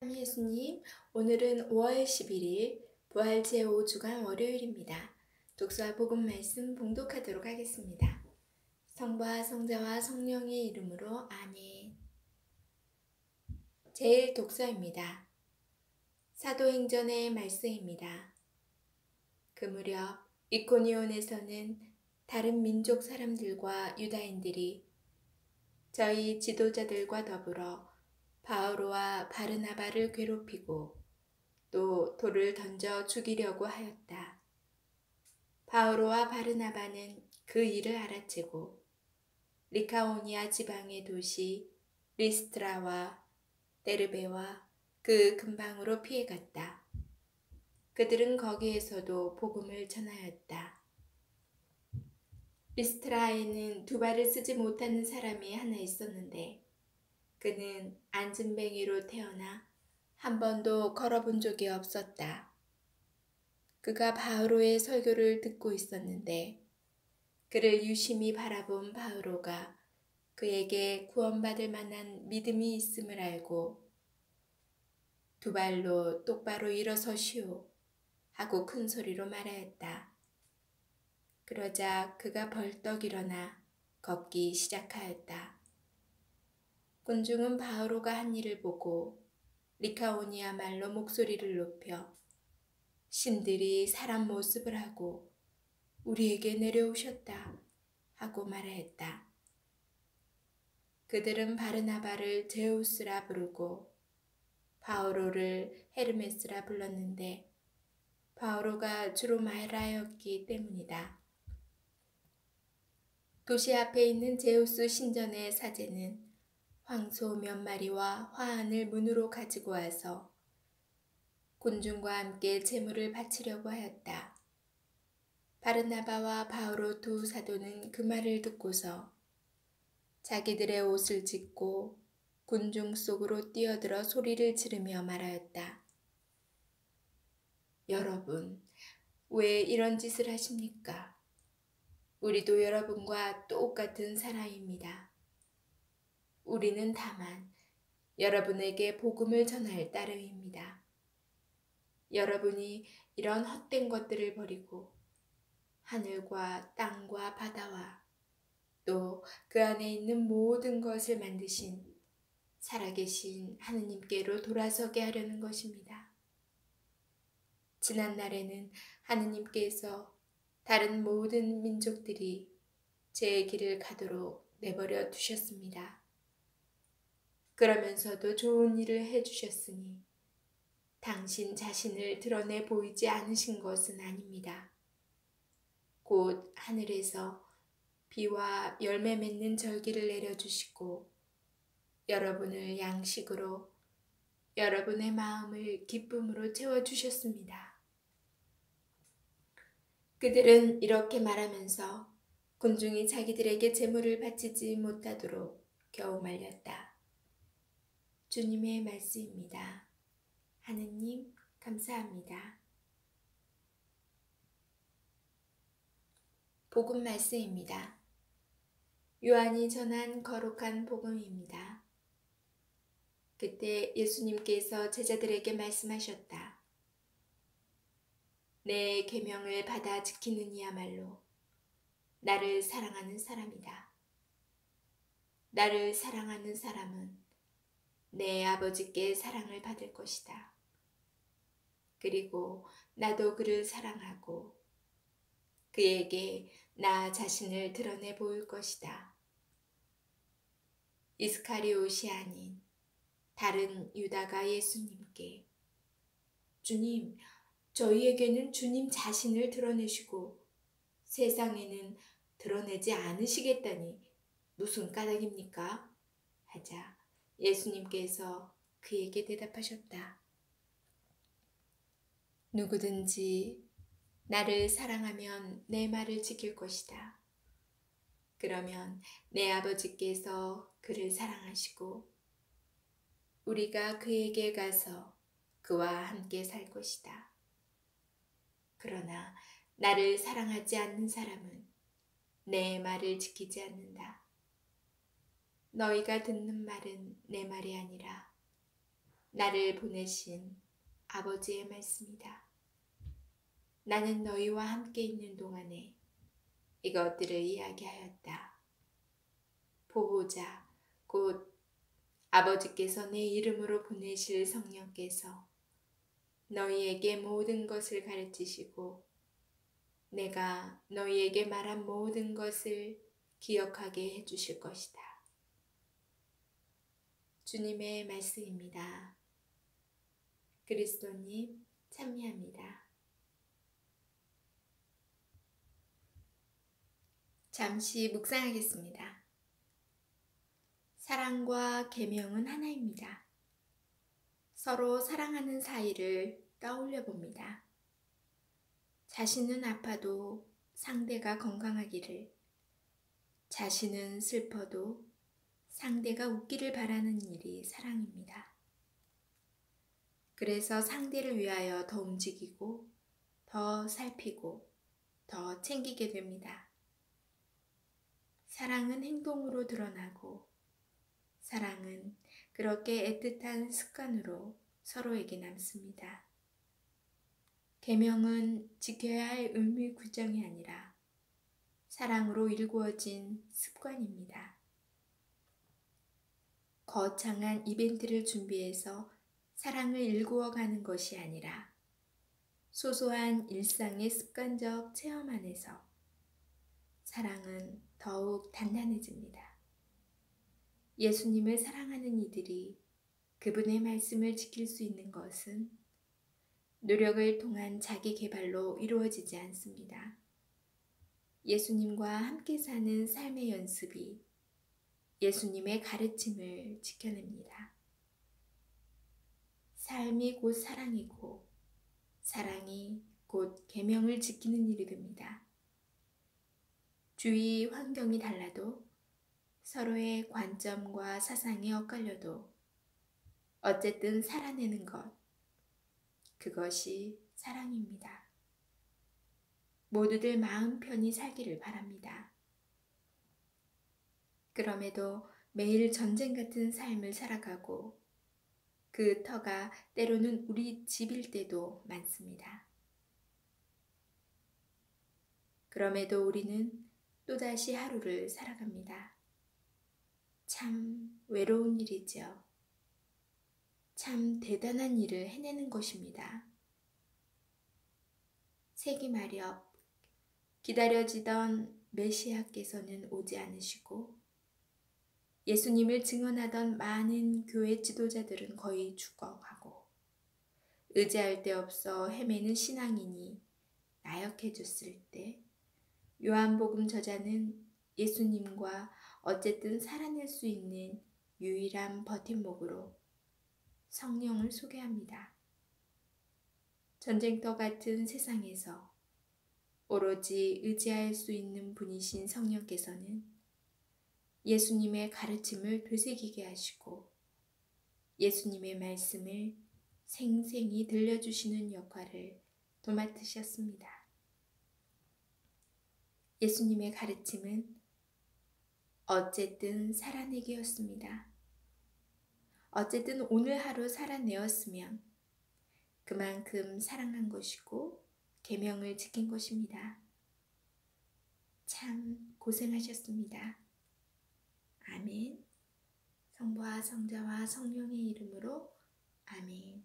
예수님, 오늘은 5월 11일 부활 제5주간 월요일입니다. 독서와 복음 말씀 봉독하도록 하겠습니다. 성부와 성자와 성령의 이름으로 아멘. 제일 독서입니다. 사도행전의 말씀입니다. 그 무렵 이코니온에서는 다른 민족 사람들과 유다인들이 저희 지도자들과 더불어 바오로와 바르나바를 괴롭히고 또 돌을 던져 죽이려고 하였다. 바오로와 바르나바는 그 일을 알아채고 리카오니아 지방의 도시 리스트라와 데르베와 그 근방으로 피해갔다. 그들은 거기에서도 복음을 전하였다. 리스트라에는 두 발을 쓰지 못하는 사람이 하나 있었는데 그는 안진뱅이로 태어나 한 번도 걸어본 적이 없었다. 그가 바오로의 설교를 듣고 있었는데 그를 유심히 바라본 바오로가 그에게 구원받을 만한 믿음이 있음을 알고 두 발로 똑바로 일어서시오 하고 큰 소리로 말하였다. 그러자 그가 벌떡 일어나 걷기 시작하였다. 군중은 바오로가 한 일을 보고 리카오니아 말로 목소리를 높여 신들이 사람 모습을 하고 우리에게 내려오셨다 하고 말하였다. 그들은 바르나바를 제우스라 부르고 바오로를 헤르메스라 불렀는데 바오로가 주로 말하였기 때문이다. 도시 앞에 있는 제우스 신전의 사제는 황소 몇 마리와 화환을 문으로 가지고 와서 군중과 함께 제물을 바치려고 하였다. 바르나바와 바오로 두 사도는 그 말을 듣고서 자기들의 옷을 찢고 군중 속으로 뛰어들어 소리를 지르며 말하였다. 여러분, 왜 이런 짓을 하십니까? 우리도 여러분과 똑같은 사람입니다. 우리는 다만 여러분에게 복음을 전할 따름입니다. 여러분이 이런 헛된 것들을 버리고 하늘과 땅과 바다와 또 그 안에 있는 모든 것을 만드신 살아계신 하느님께로 돌아서게 하려는 것입니다. 지난날에는 하느님께서 다른 모든 민족들이 제 길을 가도록 내버려 두셨습니다. 그러면서도 좋은 일을 해주셨으니 당신 자신을 드러내 보이지 않으신 것은 아닙니다. 곧 하늘에서 비와 열매 맺는 절기를 내려주시고 여러분을 양식으로 여러분의 마음을 기쁨으로 채워주셨습니다. 그들은 이렇게 말하면서 군중이 자기들에게 제물을 바치지 못하도록 겨우 말렸다. 주님의 말씀입니다. 하느님 감사합니다. 복음 말씀입니다. 요한이 전한 거룩한 복음입니다. 그때 예수님께서 제자들에게 말씀하셨다. 내 계명을 받아 지키는 이야말로 나를 사랑하는 사람이다. 나를 사랑하는 사람은 내 아버지께 사랑을 받을 것이다. 그리고 나도 그를 사랑하고 그에게 나 자신을 드러내 보일 것이다. 이스카리옷이 아닌 다른 유다가 예수님께 주님, 저희에게는 주님 자신을 드러내시고 세상에는 드러내지 않으시겠다니 무슨 까닭입니까? 하자 예수님께서 그에게 대답하셨다. 누구든지 나를 사랑하면 내 말을 지킬 것이다. 그러면 내 아버지께서 그를 사랑하시고 우리가 그에게 가서 그와 함께 살 것이다. 그러나 나를 사랑하지 않는 사람은 내 말을 지키지 않는다. 너희가 듣는 말은 내 말이 아니라 나를 보내신 아버지의 말씀이다. 나는 너희와 함께 있는 동안에 이것들을 이야기하였다. 보호자, 곧 아버지께서 내 이름으로 보내실 성령께서 너희에게 모든 것을 가르치시고 내가 너희에게 말한 모든 것을 기억하게 해주실 것이다. 주님의 말씀입니다. 그리스도님 찬미합니다. 잠시 묵상하겠습니다. 사랑과 계명은 하나입니다. 서로 사랑하는 사이를 떠올려 봅니다. 자신은 아파도 상대가 건강하기를, 자신은 슬퍼도 상대가 웃기를 바라는 일이 사랑입니다. 그래서 상대를 위하여 더 움직이고, 더 살피고, 더 챙기게 됩니다. 사랑은 행동으로 드러나고, 사랑은 그렇게 애틋한 습관으로 서로에게 남습니다. 계명은 지켜야 할 의무 규정이 아니라 사랑으로 일구어진 습관입니다. 거창한 이벤트를 준비해서 사랑을 일구어가는 것이 아니라 소소한 일상의 습관적 체험 안에서 사랑은 더욱 단단해집니다. 예수님을 사랑하는 이들이 그분의 말씀을 지킬 수 있는 것은 노력을 통한 자기 개발로 이루어지지 않습니다. 예수님과 함께 사는 삶의 연습이 예수님의 가르침을 지켜냅니다. 삶이 곧 사랑이고 사랑이 곧 계명을 지키는 일이 됩니다. 주위 환경이 달라도 서로의 관점과 사상이 엇갈려도 어쨌든 살아내는 것, 그것이 사랑입니다. 모두들 마음 편히 살기를 바랍니다. 그럼에도 매일 전쟁 같은 삶을 살아가고 그 터가 때로는 우리 집일 때도 많습니다. 그럼에도 우리는 또다시 하루를 살아갑니다. 참 외로운 일이죠. 참 대단한 일을 해내는 것입니다. 세기 말엽 기다려지던 메시아께서는 오지 않으시고 예수님을 증언하던 많은 교회 지도자들은 거의 죽어가고 의지할 데 없어 헤매는 신앙인이 나역해졌을 때 요한복음 저자는 예수님과 어쨌든 살아낼 수 있는 유일한 버팀목으로 성령을 소개합니다. 전쟁터 같은 세상에서 오로지 의지할 수 있는 분이신 성령께서는 예수님의 가르침을 되새기게 하시고 예수님의 말씀을 생생히 들려주시는 역할을 도맡으셨습니다. 예수님의 가르침은 어쨌든 살아내기였습니다. 어쨌든 오늘 하루 살아내었으면 그만큼 사랑한 것이고 계명을 지킨 것입니다. 참 고생하셨습니다. 아멘. 성부와 성자와 성령의 이름으로 아멘.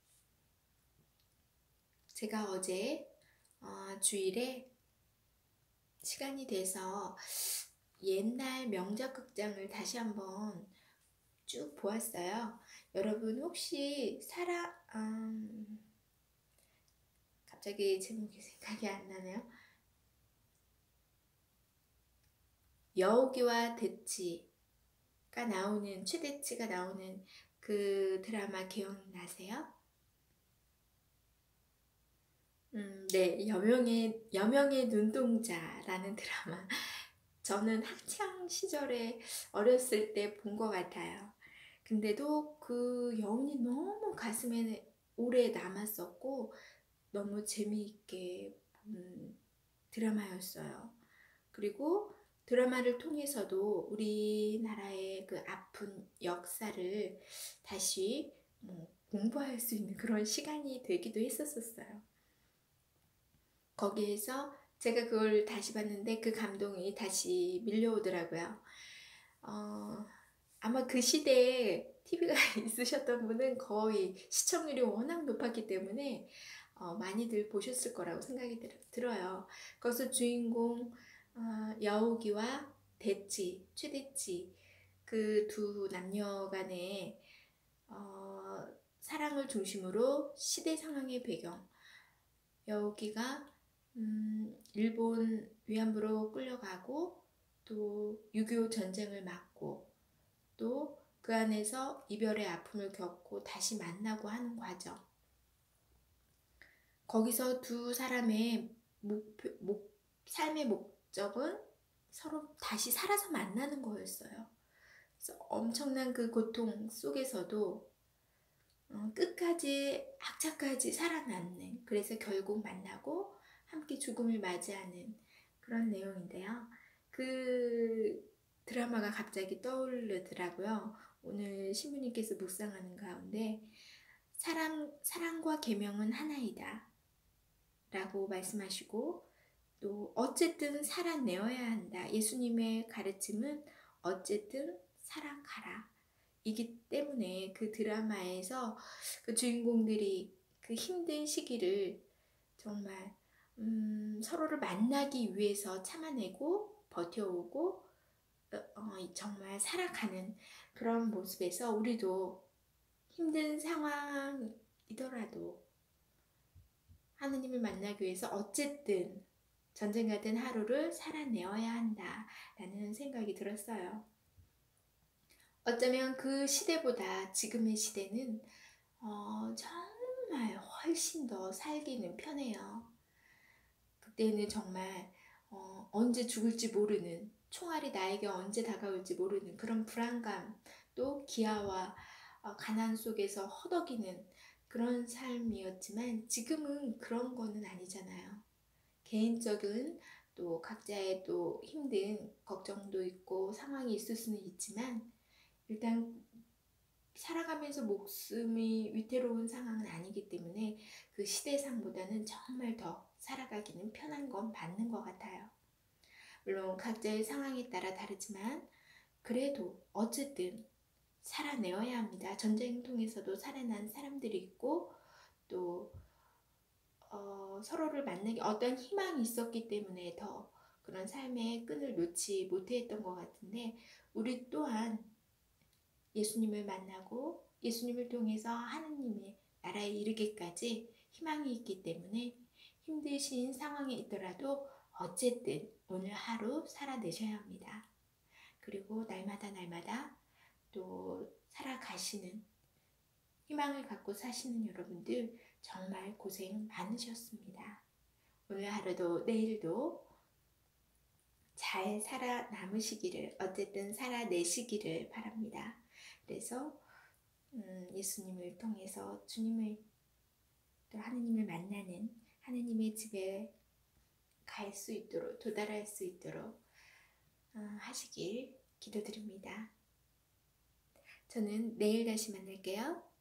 제가 어제 주일에 시간이 돼서 옛날 명작 극장을 다시 한번 쭉 보았어요. 여러분 혹시 갑자기 제목이 생각이 안 나네요. 여우기와 대치가 나오는, 최대치가 나오는 그 드라마 기억나세요? 네, 여명의 눈동자라는 드라마. 저는 학창 시절에 어렸을 때 본 것 같아요. 근데도 그 여운이 너무 가슴에 오래 남았었고 너무 재미있게 본 드라마였어요. 그리고 드라마를 통해서도 우리나라의 그 아픈 역사를 다시 공부할 수 있는 그런 시간이 되기도 했었어요. 거기에서 제가 그걸 다시 봤는데 그 감동이 다시 밀려오더라고요. 아마 그 시대에 TV가 있으셨던 분은 거의 시청률이 워낙 높았기 때문에 많이들 보셨을 거라고 생각이 들어요. 거기서 주인공 여우기와 대치, 최대치 그 두 남녀 간의 사랑을 중심으로 시대 상황의 배경, 여우기가 일본 위안부로 끌려가고 또 6.25 전쟁을 맞고 또 그 안에서 이별의 아픔을 겪고 다시 만나고 하는 과정. 거기서 두 사람의 삶의 목적은 서로 다시 살아서 만나는 거였어요. 그래서 엄청난 그 고통 속에서도 끝까지 악착까지 살아남는, 그래서 결국 만나고 함께 죽음을 맞이하는 그런 내용인데요. 그 드라마가 갑자기 떠오르더라고요. 오늘 신부님께서 묵상하는 가운데 사랑과 계명은 하나이다 라고 말씀하시고, 또 어쨌든 살아내어야 한다. 예수님의 가르침은 어쨌든 살아가라 이기 때문에 그 드라마에서 그 주인공들이 그 힘든 시기를 정말 서로를 만나기 위해서 참아내고 버텨오고 정말 살아가는 그런 모습에서 우리도 힘든 상황이더라도 하느님을 만나기 위해서 어쨌든 전쟁 같은 하루를 살아내어야 한다라는 생각이 들었어요. 어쩌면 그 시대보다 지금의 시대는 정말 훨씬 더 살기는 편해요. 그때는 정말 언제 죽을지 모르는, 총알이 나에게 언제 다가올지 모르는 그런 불안감, 또 기아와 가난 속에서 허덕이는 그런 삶이었지만 지금은 그런 거는 아니잖아요. 개인적인 또 각자의 또 힘든 걱정도 있고 상황이 있을 수는 있지만 일단 살아가면서 목숨이 위태로운 상황은 아니기 때문에 그 시대상보다는 정말 더 살아가기는 편한 건 맞는 것 같아요. 물론 각자의 상황에 따라 다르지만 그래도 어쨌든 살아내어야 합니다. 전쟁 통해서도 살아난 사람들이 있고 또 서로를 만나기 어떤 희망이 있었기 때문에 더 그런 삶의 끈을 놓지 못했던 것 같은데, 우리 또한 예수님을 만나고 예수님을 통해서 하느님의 나라에 이르기까지 희망이 있기 때문에 힘드신 상황에 있더라도 어쨌든 오늘 하루 살아내셔야 합니다. 그리고 날마다 또 살아가시는 희망을 갖고 사시는 여러분들 정말 고생 많으셨습니다. 오늘 하루도 내일도 잘 살아남으시기를, 어쨌든 살아내시기를 바랍니다. 그래서 예수님을 통해서 주님을 또 하느님을 만나는 하느님의 집에 갈 수 있도록, 도달할 수 있도록 하시길 기도드립니다. 저는 내일 다시 만날게요.